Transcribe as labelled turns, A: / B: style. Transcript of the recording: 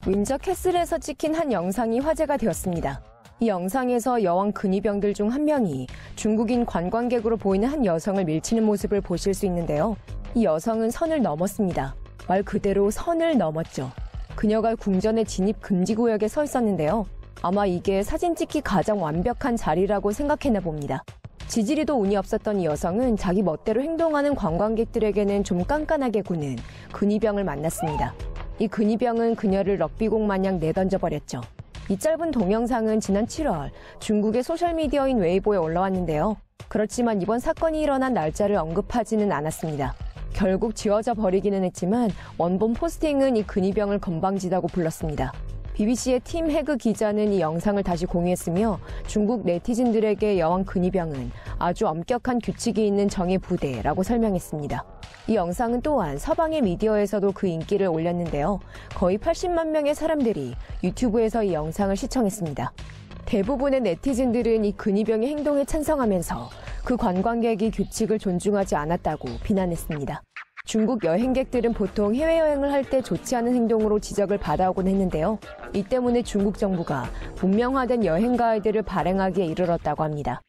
A: 윈저 캐슬에서 찍힌 한 영상이 화제가 되었습니다. 이 영상에서 여왕 근위병들 중 한 명이 중국인 관광객으로 보이는 한 여성을 밀치는 모습을 보실 수 있는데요. 이 여성은 선을 넘었습니다. 말 그대로 선을 넘었죠. 그녀가 궁전의 진입 금지 구역에 서 있었는데요. 아마 이게 사진 찍기 가장 완벽한 자리라고 생각했나 봅니다. 지지리도 운이 없었던 이 여성은 자기 멋대로 행동하는 관광객들에게는 좀 깐깐하게 구는 근위병을 만났습니다. 이 근위병은 그녀를 럭비공 마냥 내던져버렸죠. 이 짧은 동영상은 지난 7월 중국의 소셜미디어인 웨이보에 올라왔는데요. 그렇지만 이번 사건이 일어난 날짜를 언급하지는 않았습니다. 결국 지워져 버리기는 했지만 원본 포스팅은 이 근위병을 건방지다고 불렀습니다. BBC의 팀 해그 기자는 이 영상을 다시 공유했으며 중국 네티즌들에게 여왕 근위병은 아주 엄격한 규칙이 있는 정예 부대라고 설명했습니다. 이 영상은 또한 서방의 미디어에서도 그 인기를 올렸는데요. 거의 80만 명의 사람들이 유튜브에서 이 영상을 시청했습니다. 대부분의 네티즌들은 이 근위병의 행동에 찬성하면서 그 관광객이 규칙을 존중하지 않았다고 비난했습니다. 중국 여행객들은 보통 해외여행을 할 때 좋지 않은 행동으로 지적을 받아오곤 했는데요. 이 때문에 중국 정부가 문명화된 여행 가이드를 발행하기에 이르렀다고 합니다.